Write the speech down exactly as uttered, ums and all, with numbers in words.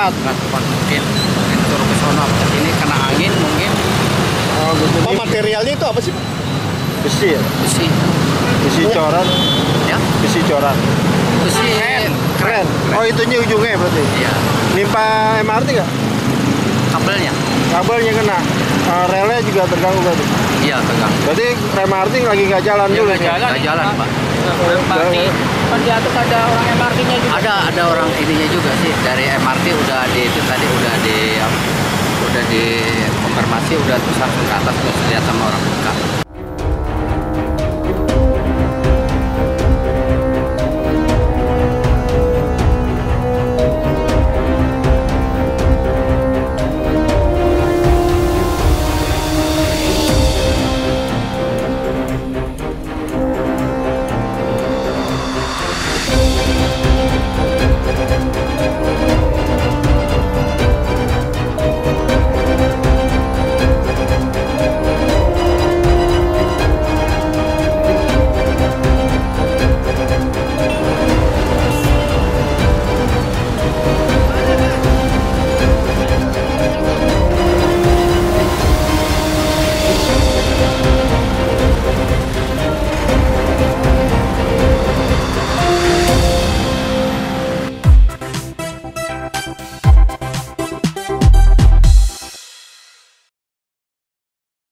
tepat. Nggak tepat mungkin. Mungkin suruh ke sono ke sini kena angin mungkin. Oh, gitu. Oh, materialnya itu apa sih, Pak? Besi ya? Besi. Besi coran. Ya. Besi coran. Besi Keren. keren. Oh, itunya ujungnya berarti? Iya. Nimpa M R T nggak? Kabelnya. Kabelnya kena. Uh, relnya juga terganggu berarti? Iya terganggu. Berarti rem M R T lagi nggak jalan Ya, dulu? nggak ya? jalan. Nggak jalan pak. M R T. Kan di atas ada orang M R T-nya juga. Ada ada orang ininya juga sih dari M R T udah di itu tadi udah di udah di konfirmasi udah terus langsung ke atas terus lihat sama orang buka.